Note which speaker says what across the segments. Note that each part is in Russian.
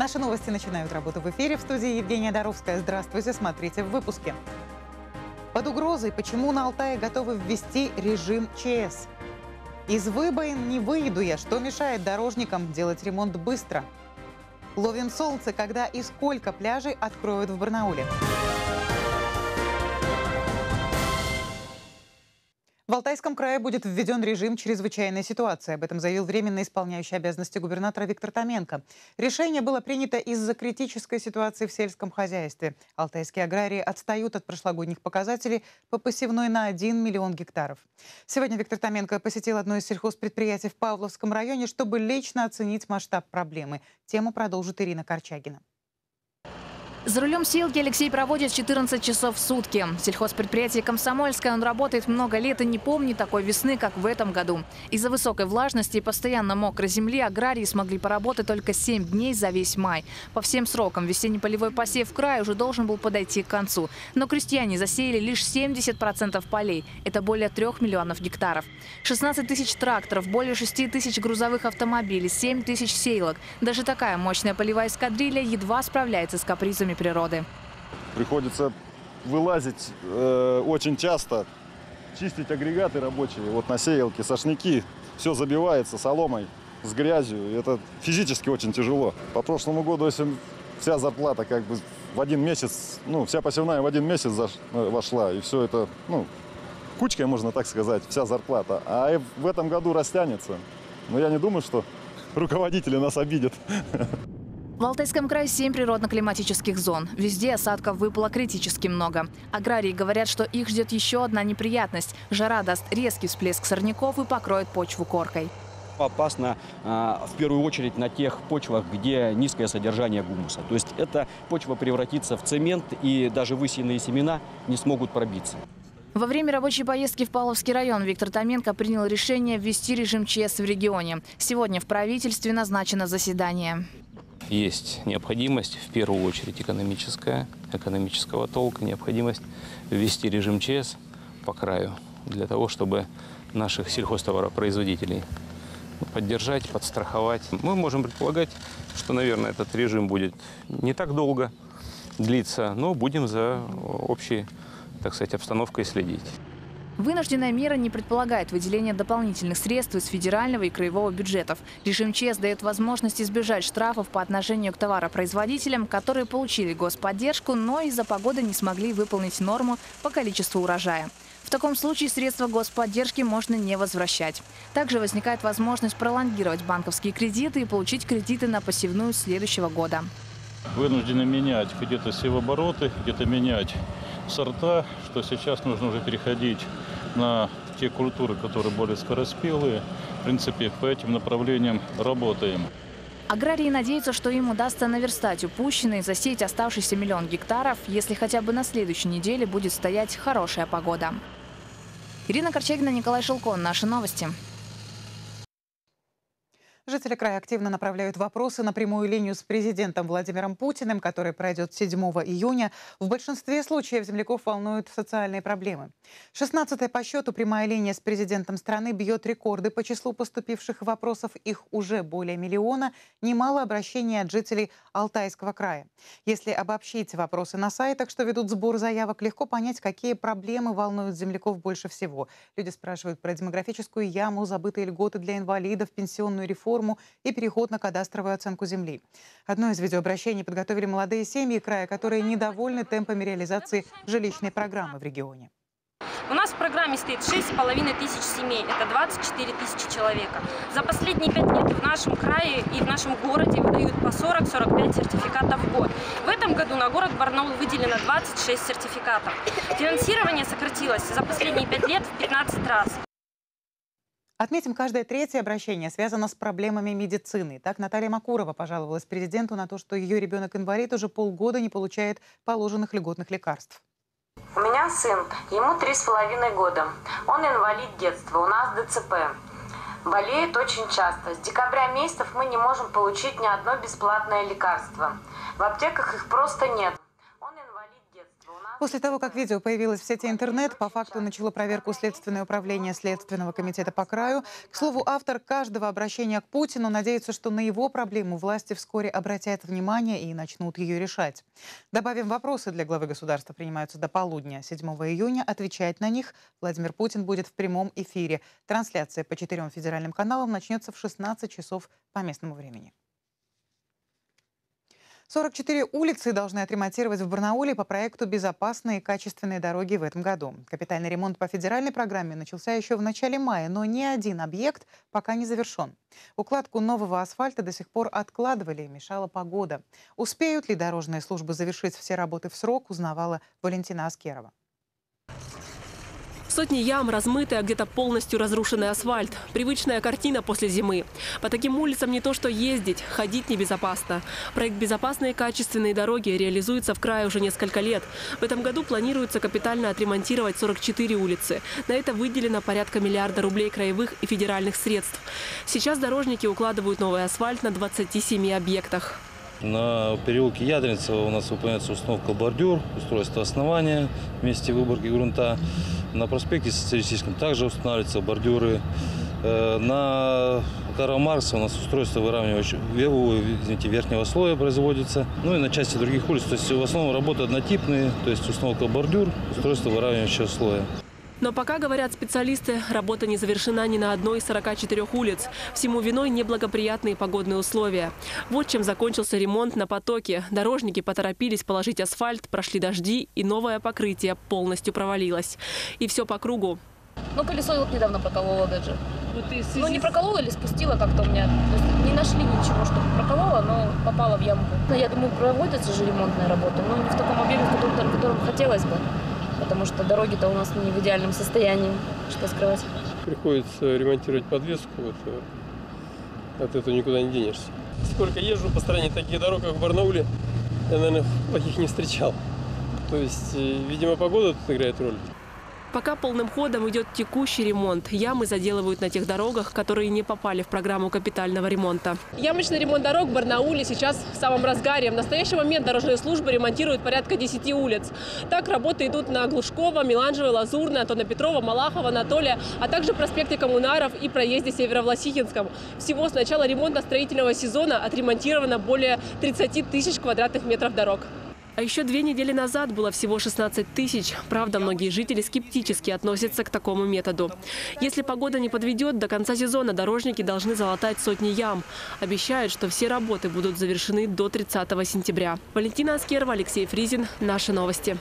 Speaker 1: Наши новости начинают работу в эфире. В студии Евгения Доровская. Здравствуйте, смотрите в выпуске. Под угрозой, почему на Алтае готовы ввести режим ЧС? Из выбоин не выйду я, что мешает дорожникам делать ремонт быстро? Ловим солнце, когда и сколько пляжей откроют в Барнауле? В Алтайском крае будет введен режим чрезвычайной ситуации. Об этом заявил временно исполняющий обязанности губернатора Виктор Томенко. Решение было принято из-за критической ситуации в сельском хозяйстве. Алтайские аграрии отстают от прошлогодних показателей по посевной на 1 миллион гектаров. Сегодня Виктор Томенко посетил одно из сельхозпредприятий в Павловском районе, чтобы лично оценить масштаб проблемы. Тему продолжит Ирина Корчагина.
Speaker 2: За рулем сеялки Алексей проводит 14 часов в сутки. В сельхозпредприятии «Комсомольское» он работает много лет и не помнит такой весны, как в этом году. Из-за высокой влажности и постоянно мокрой земли аграрии смогли поработать только 7 дней за весь май. По всем срокам весенний полевой посев в крае уже должен был подойти к концу. Но крестьяне засеяли лишь 70% полей. Это более 3 миллионов гектаров. 16 тысяч тракторов, более 6 тысяч грузовых автомобилей, 7 тысяч сеялок. Даже такая мощная полевая эскадрилья едва справляется с капризами природы.
Speaker 3: Приходится вылазить очень часто, чистить агрегаты рабочие, вот на сеялке, сошники, все забивается соломой, с грязью, это физически очень тяжело. По прошлому году, если вся зарплата как бы в один месяц, вся посевная в один месяц вошла, и все это, кучкой, можно так сказать, вся зарплата, а в этом году растянется. Но я не думаю, что руководители нас обидят.
Speaker 2: В Алтайском крае 7 природно-климатических зон. Везде осадков выпало критически много. Аграрии говорят, что их ждет еще одна неприятность. Жара даст резкий всплеск сорняков и покроет почву коркой.
Speaker 4: Опасно в первую очередь на тех почвах, где низкое содержание гумуса. То есть эта почва превратится в цемент, и даже высеянные семена не смогут пробиться.
Speaker 2: Во время рабочей поездки в Павловский район Виктор Томенко принял решение ввести режим ЧС в регионе. Сегодня в правительстве назначено заседание.
Speaker 5: Есть необходимость, в первую очередь экономического толка, необходимость ввести режим ЧС по краю, для того, чтобы наших сельхозтоваропроизводителей поддержать, подстраховать. Мы можем предполагать, что, наверное, этот режим будет не так долго длиться, но будем за общей, так сказать, обстановкой следить.
Speaker 2: Вынужденная мера не предполагает выделение дополнительных средств из федерального и краевого бюджетов. Режим ЧС дает возможность избежать штрафов по отношению к товаропроизводителям, которые получили господдержку, но из-за погоды не смогли выполнить норму по количеству урожая. В таком случае средства господдержки можно не возвращать. Также возникает возможность пролонгировать банковские кредиты и получить кредиты на посевную следующего года.
Speaker 6: Вынуждены менять где-то севообороты, где-то менять сорта, что сейчас нужно уже переходить на те культуры, которые более скороспелые. В принципе, по этим направлениям работаем.
Speaker 2: Аграрии надеются, что им удастся наверстать упущенные и засеять оставшийся миллион гектаров, если хотя бы на следующей неделе будет стоять хорошая погода. Ирина Корчагина, Николай Шелкон. Наши новости.
Speaker 1: Жители края активно направляют вопросы на прямую линию с президентом Владимиром Путиным, которая пройдет 7 июня. В большинстве случаев земляков волнуют социальные проблемы. 16-я по счету прямая линия с президентом страны бьет рекорды по числу поступивших вопросов. Их уже более миллиона. Немало обращений от жителей Алтайского края. Если обобщить вопросы на сайтах, что ведут сбор заявок, легко понять, какие проблемы волнуют земляков больше всего. Люди спрашивают про демографическую яму, забытые льготы для инвалидов, пенсионную реформу и переход на кадастровую оценку земли. Одно из видеообращений подготовили молодые семьи края, которые недовольны темпами реализации жилищной программы в регионе.
Speaker 7: У нас в программе стоит 6,5 тысяч семей, это 24 тысячи человека. За последние 5 лет в нашем крае и в нашем городе выдают по 40-45 сертификатов в год. В этом году на город Барнаул выделено 26 сертификатов. Финансирование сократилось за последние 5 лет в 15 раз.
Speaker 1: Отметим, каждое третье обращение связано с проблемами медицины. Так, Наталья Макурова пожаловалась президенту на то, что ее ребенок-инвалид уже полгода не получает положенных льготных лекарств.
Speaker 8: У меня сын, ему 3,5 года. Он инвалид детства, у нас ДЦП. Болеет очень часто. С декабря месяцев мы не можем получить ни одно бесплатное лекарство. В аптеках их просто нет. Он инвалид детства.
Speaker 1: После того, как видео появилось в сети интернет, по факту начало проверку Следственное управление Следственного комитета по краю. К слову, автор каждого обращения к Путину надеется, что на его проблему власти вскоре обратят внимание и начнут ее решать. Добавим, вопросы для главы государства принимаются до полудня 7 июня. Отвечать на них Владимир Путин будет в прямом эфире. Трансляция по 4 федеральным каналам начнется в 16 часов по местному времени. 44 улицы должны отремонтировать в Барнауле по проекту «Безопасные и качественные дороги» в этом году. Капитальный ремонт по федеральной программе начался еще в начале мая, но ни один объект пока не завершен. Укладку нового асфальта до сих пор откладывали, мешала погода. Успеют ли дорожные службы завершить все работы в срок, узнавала Валентина Аскерова.
Speaker 9: Сотни ям, размытый, а где-то полностью разрушенный асфальт. Привычная картина после зимы. По таким улицам не то что ездить, ходить небезопасно. Проект «Безопасные и качественные дороги» реализуется в крае уже несколько лет. В этом году планируется капитально отремонтировать 44 улицы. На это выделено порядка миллиарда рублей краевых и федеральных средств. Сейчас дорожники укладывают новый асфальт на 27 объектах.
Speaker 10: На переулке Ядринцева у нас выполняется установка бордюр, устройство основания в месте выборки грунта. На проспекте Социалистическом также устанавливаются бордюры. На Карла Маркса у нас устройство выравнивающего верхнего слоя производится. Ну и на части других улиц. То есть в основном работы однотипные, то есть установка бордюр, устройство выравнивающего слоя.
Speaker 9: Но пока, говорят специалисты, работа не завершена ни на одной из 44 улиц. Всему виной неблагоприятные погодные условия. Вот чем закончился ремонт на потоке. Дорожники поторопились положить асфальт, прошли дожди, и новое покрытие полностью провалилось. И все по кругу.
Speaker 11: Ну, колесо вот недавно прокололо даже. Ну, не проколола или спустила как-то у меня. То есть не нашли ничего, чтобы проколола, но попала в ямку. Я думаю, проводятся же ремонтные работы, но не в таком объеме, в котором хотелось бы. Потому что дороги-то у нас не в идеальном состоянии, что скрывать.
Speaker 12: Приходится ремонтировать подвеску, от этого никуда не денешься. Сколько езжу по стране таких дорог, как в Барнауле, я, наверное, плохих не встречал. То есть, видимо, погода тут играет роль.
Speaker 9: Пока полным ходом идет текущий ремонт. Ямы заделывают на тех дорогах, которые не попали в программу капитального ремонта.
Speaker 13: Ямочный ремонт дорог в Барнауле сейчас в самом разгаре. В настоящий момент дорожные службы ремонтируют порядка 10 улиц. Так работы идут на Глушкова, Меланжевой, Лазурной, Антона Петрова, Малахова, Анатолия, а также проспекте Коммунаров и проезде Северо-Власихинском. Всего с начала ремонтно-строительного сезона отремонтировано более 30 тысяч квадратных метров дорог.
Speaker 9: А еще 2 недели назад было всего 16 тысяч. Правда, многие жители скептически относятся к такому методу. Если погода не подведет, до конца сезона дорожники должны залатать сотни ям. Обещают, что все работы будут завершены до 30 сентября. Валентина Аскерова, Алексей Фризин. Наши новости.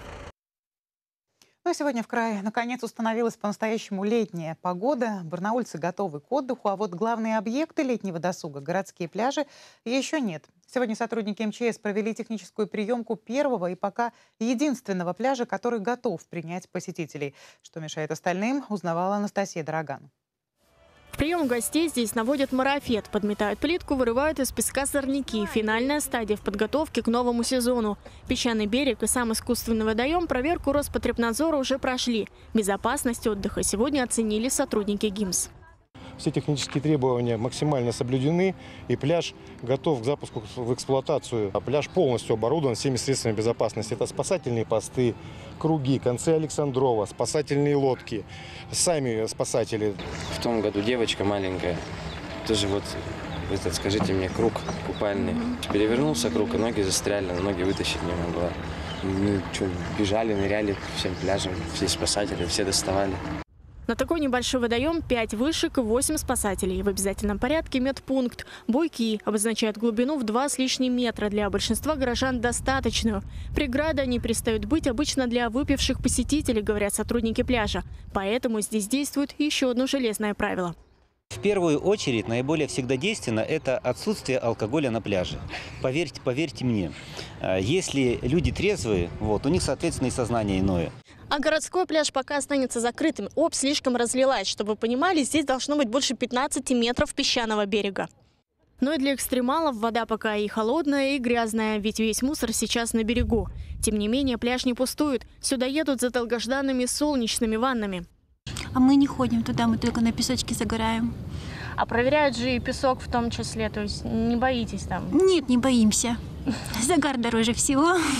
Speaker 1: Ну, сегодня в крае наконец установилась по-настоящему летняя погода. Барнаульцы готовы к отдыху, а вот главные объекты летнего досуга, городские пляжи, еще нет. Сегодня сотрудники МЧС провели техническую приемку первого и пока единственного пляжа, который готов принять посетителей. Что мешает остальным, узнавала Анастасия Дороган.
Speaker 14: В прием гостей здесь наводят марафет, подметают плитку, вырывают из песка сорняки. Финальная стадия в подготовке к новому сезону. Песчаный берег и сам искусственный водоем проверку Роспотребнадзора уже прошли. Безопасность отдыха сегодня оценили сотрудники ГИМС.
Speaker 15: Все технические требования максимально соблюдены, и пляж готов к запуску в эксплуатацию. Пляж полностью оборудован всеми средствами безопасности. Это спасательные посты, круги, концы Александрова, спасательные лодки, сами спасатели.
Speaker 16: В том году девочка маленькая, тоже скажите мне, круг купальный. Перевернулся круг, и ноги застряли, ноги вытащить не могла. Мы бежали, ныряли всем пляжем, все спасатели, все доставали.
Speaker 14: На такой небольшой водоем 5 вышек и 8 спасателей. В обязательном порядке медпункт. Буйки обозначают глубину в 2 с лишним метра. Для большинства горожан достаточную. Преграды они перестают быть обычно для выпивших посетителей, говорят сотрудники пляжа. Поэтому здесь действует еще одно железное правило.
Speaker 17: В первую очередь наиболее всегда действенно это отсутствие алкоголя на пляже. Поверьте мне, если люди трезвые, у них, соответственно, и сознание иное.
Speaker 14: А городской пляж пока останется закрытым. Слишком разлилась. Чтобы вы понимали, здесь должно быть больше 15 метров песчаного берега. Но и для экстремалов вода пока и холодная, и грязная, ведь весь мусор сейчас на берегу. Тем не менее, пляж не пустует. Сюда едут за долгожданными солнечными ваннами.
Speaker 18: А мы не ходим туда, мы только на песочке загораем.
Speaker 14: А проверяют же и песок в том числе, то есть не боитесь там?
Speaker 18: Нет, не боимся. Загар дороже всего.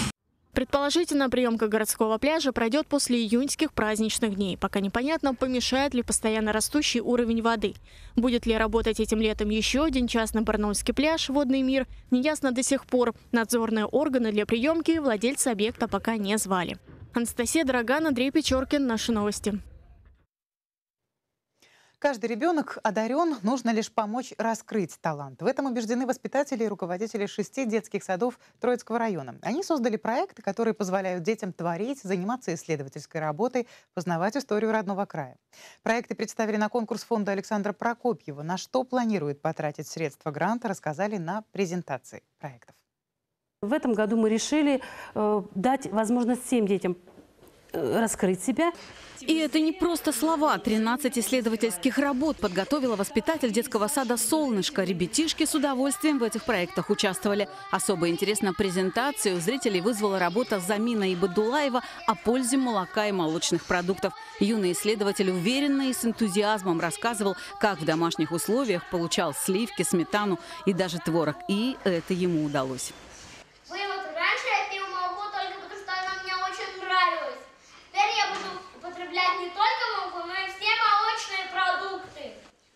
Speaker 14: Предположительно, приемка городского пляжа пройдет после июньских праздничных дней. Пока непонятно, помешает ли постоянно растущий уровень воды. Будет ли работать этим летом еще один частный барнаульский пляж «Водный мир», неясно до сих пор. Надзорные органы для приемки владельца объекта пока не звали. Анастасия Драган, Андрей Печоркин. Наши новости.
Speaker 1: Каждый ребенок одарен, нужно лишь помочь раскрыть талант. В этом убеждены воспитатели и руководители 6 детских садов Троицкого района. Они создали проекты, которые позволяют детям творить, заниматься исследовательской работой, познавать историю родного края. Проекты представили на конкурс фонда Александра Прокопьева. На что планирует потратить средства гранта, рассказали на презентации проектов.
Speaker 19: В этом году мы решили дать возможность всем детям раскрыть себя.
Speaker 20: И это не просто слова. 13 исследовательских работ подготовила воспитатель детского сада «Солнышко». Ребятишки с удовольствием в этих проектах участвовали. Особо интересно презентацию у зрителей вызвала работа Замина Ибадулаева о пользе молока и молочных продуктов. Юный исследователь уверенно и с энтузиазмом рассказывал, как в домашних условиях получал сливки, сметану и даже творог. И это ему удалось.
Speaker 21: Не только молоко, но и все молочные продукты.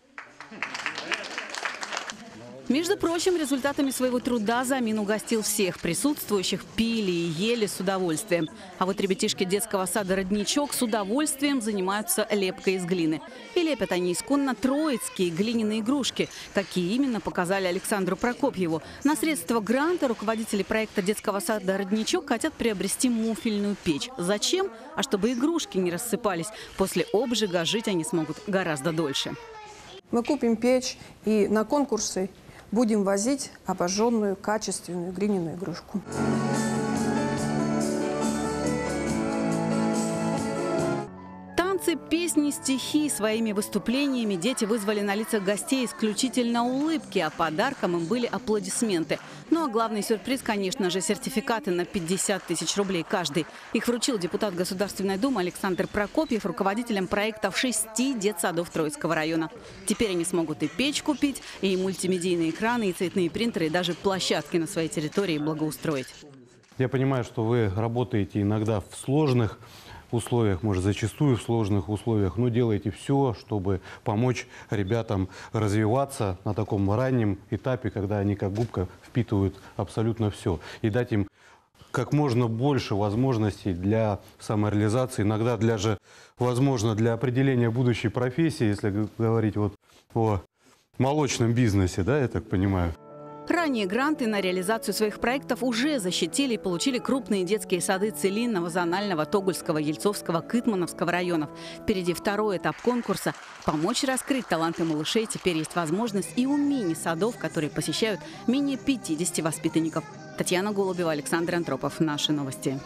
Speaker 20: Между прочим, результатами своего труда Замин угостил всех присутствующих, пили и ели с удовольствием. А вот ребятишки детского сада «Родничок» с удовольствием занимаются лепкой из глины. И лепят они исконно троицкие глиняные игрушки. Какие именно, показали Александру Прокопьеву. На средства гранта руководители проекта детского сада «Родничок» хотят приобрести муфельную печь. Зачем? А чтобы игрушки не рассыпались. После обжига жить они смогут гораздо дольше.
Speaker 22: Мы купим печь и на конкурсы будем возить обожженную, качественную глиняную игрушку.
Speaker 20: Танцы, песни, стихи. Своими выступлениями дети вызвали на лицах гостей исключительно улыбки, а подарком им были аплодисменты. Ну а главный сюрприз, конечно же, сертификаты на 50 тысяч рублей каждый. Их вручил депутат Государственной Думы Александр Прокопьев руководителям проектов 6 детсадов Троицкого района. Теперь они смогут и печь купить, и мультимедийные экраны, и цветные принтеры, и даже площадки на своей территории благоустроить.
Speaker 23: Я понимаю, что вы работаете иногда в сложных условиях, может, зачастую в сложных условиях, но делаете все, чтобы помочь ребятам развиваться на таком раннем этапе, когда они как губка впитывают абсолютно все. И дать им как можно больше возможностей для самореализации, иногда возможно, для определения будущей профессии, если говорить вот о молочном бизнесе, да, я так понимаю.
Speaker 20: Ранее гранты на реализацию своих проектов уже защитили и получили крупные детские сады Целинного, Зонального, Тогульского, Ельцовского, Кытмановского районов. Впереди второй этап конкурса. Помочь раскрыть таланты малышей теперь есть возможность и у мини-садов, которые посещают менее 50 воспитанников. Татьяна Голубева, Александр Антропов. Наши новости.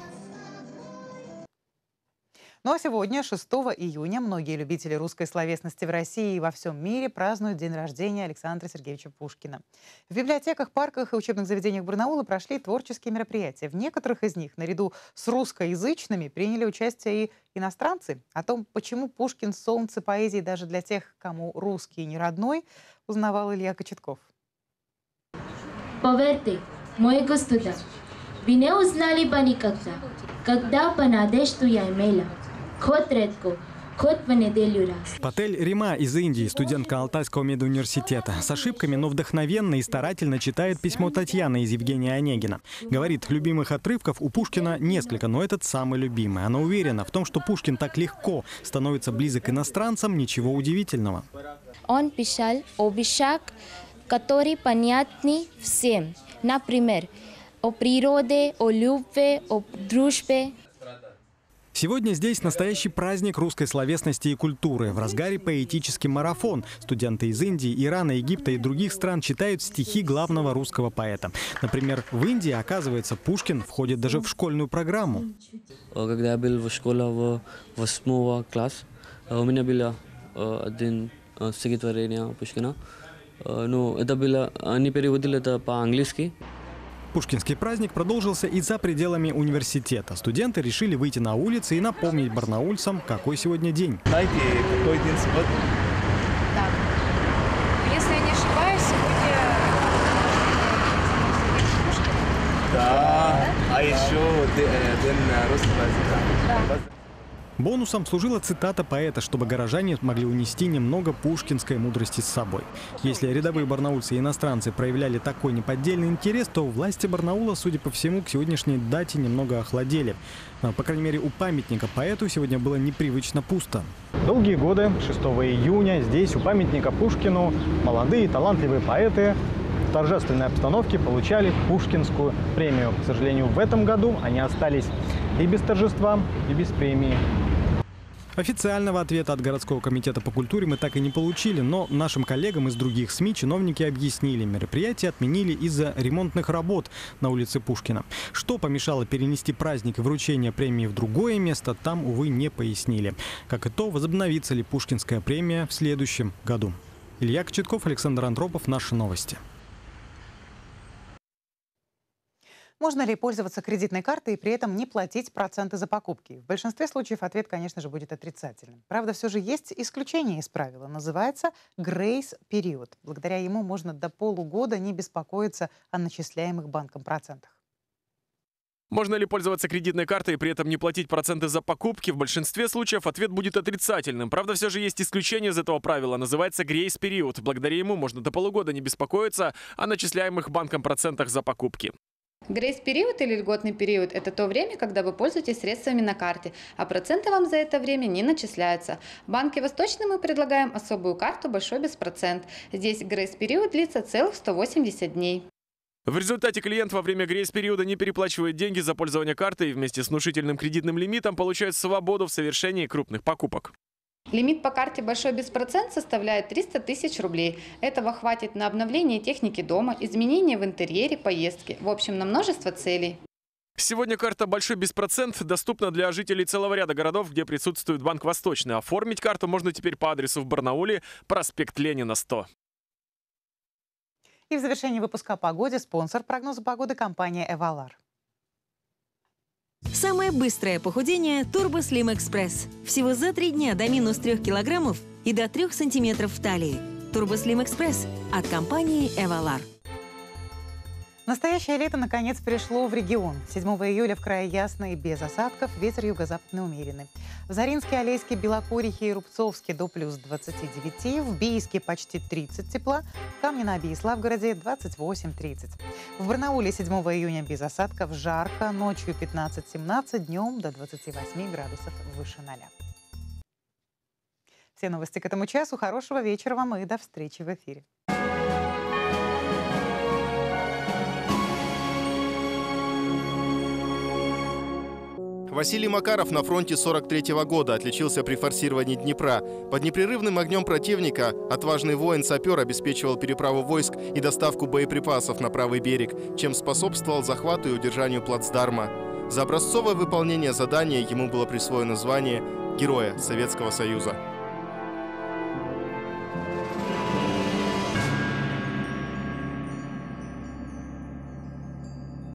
Speaker 1: Ну а сегодня, 6 июня, многие любители русской словесности в России и во всем мире празднуют день рождения Александра Сергеевича Пушкина. В библиотеках, парках и учебных заведениях Барнаула прошли творческие мероприятия. В некоторых из них, наряду с русскоязычными, приняли участие и иностранцы. О том, почему Пушкин – солнце поэзии даже для тех, кому русский не родной, узнавал Илья Кочетков.
Speaker 24: Поверьте, мой государь, вы не узнали бы никогда, когда бы надежду я имела. Хоть редко, хоть в неделю раз.
Speaker 25: Патель Рима из Индии, студентка Алтайского медуниверситета. С ошибками, но вдохновенно и старательно читает письмо Татьяны из Евгения Онегина. Говорит, любимых отрывков у Пушкина несколько, но этот самый любимый. Она уверена в том, что Пушкин так легко становится близок иностранцам, ничего удивительного.
Speaker 24: Он писал о вещах, которые понятны всем. Например, о природе, о любви, о дружбе.
Speaker 25: Сегодня здесь настоящий праздник русской словесности и культуры. В разгаре поэтический марафон. Студенты из Индии, Ирана, Египта и других стран читают стихи главного русского поэта. Например, в Индии, оказывается, Пушкин входит даже в школьную программу.
Speaker 26: Когда я был в школе 8 класса, у меня было один стихотворение Пушкина. Но это было, они переводили это по-английски.
Speaker 25: Пушкинский праздник продолжился и за пределами университета. Студенты решили выйти на улицы и напомнить барнаульцам, какой сегодня день.
Speaker 27: Знаете, какой день сегодня?
Speaker 28: Так, если я не ошибаюсь, сегодня...
Speaker 27: Да, А еще День русского языка.
Speaker 25: Бонусом служила цитата поэта, чтобы горожане могли унести немного пушкинской мудрости с собой. Если рядовые барнаульцы и иностранцы проявляли такой неподдельный интерес, то власти Барнаула, судя по всему, к сегодняшней дате немного охладели. По крайней мере, у памятника поэту сегодня было непривычно пусто.
Speaker 2: Долгие годы, 6 июня, здесь, у памятника Пушкину, молодые талантливые поэты в торжественной обстановке получали Пушкинскую премию. К сожалению, в этом году они остались и без торжества, и без премии.
Speaker 25: Официального ответа от городского комитета по культуре мы так и не получили, но нашим коллегам из других СМИ чиновники объяснили, мероприятие отменили из-за ремонтных работ на улице Пушкина. Что помешало перенести праздник и вручение премии в другое место, там, увы, не пояснили. Как и то, возобновится ли Пушкинская премия в следующем году. Илья Кочетков, Александр Андропов, Наши новости.
Speaker 1: Можно ли пользоваться кредитной картой и при этом не платить проценты за покупки? В большинстве случаев ответ, конечно же, будет отрицательным. Правда, все же есть исключение из правила. Называется грейс-период. Благодаря ему можно до полугода не беспокоиться о начисляемых банком процентах.
Speaker 3: Можно ли пользоваться кредитной картой и при этом не платить проценты за покупки? В большинстве случаев ответ будет отрицательным. Правда, все же есть исключение из этого правила. Называется грейс-период. Благодаря ему можно до полугода не беспокоиться о начисляемых банком процентах за покупки.
Speaker 4: Грейс-период или льготный период – это то время, когда вы пользуетесь средствами на карте, а проценты вам за это время не начисляются. В банке Восточный мы предлагаем особую карту «Большой беспроцент». Здесь грейс-период длится целых 180 дней.
Speaker 3: В результате клиент во время грейс-периода не переплачивает деньги за пользование картой и вместе с внушительным кредитным лимитом получает свободу в совершении крупных покупок.
Speaker 4: Лимит по карте «Большой беспроцент» составляет 300 тысяч рублей. Этого хватит на обновление техники дома, изменения в интерьере, поездки. В общем, на множество целей.
Speaker 3: Сегодня карта «Большой беспроцент» доступна для жителей целого ряда городов, где присутствует Банк Восточный. Оформить карту можно теперь по адресу в Барнауле, проспект Ленина, 100.
Speaker 1: И в завершении выпуска о погоде спонсор прогноза погоды — компания «Эвалар».
Speaker 5: Самое быстрое похудение – Turbo Slim Express. Всего за 3 дня до минус 3 килограммов и до 3 сантиметров в талии. Turbo Slim Express от компании Эвалар.
Speaker 1: Настоящее лето наконец пришло в регион. 7 июля в крае ясно и без осадков, ветер юго-западный умеренный. В Заринске, Алейске, Белокурихе и Рубцовске до плюс 29, в Бийске почти 30 тепла, в Камне-на-Оби и Славгороде 28-30. В Барнауле 7 июня без осадков, жарко, ночью 15-17, днем до 28 градусов выше 0. Все новости к этому часу. Хорошего вечера вам и до встречи в эфире.
Speaker 6: Василий Макаров на фронте 43-го года отличился при форсировании Днепра. Под непрерывным огнем противника отважный воин-сапер обеспечивал переправу войск и доставку боеприпасов на правый берег, чем способствовал захвату и удержанию плацдарма. За образцовое выполнение задания ему было присвоено звание Героя Советского Союза.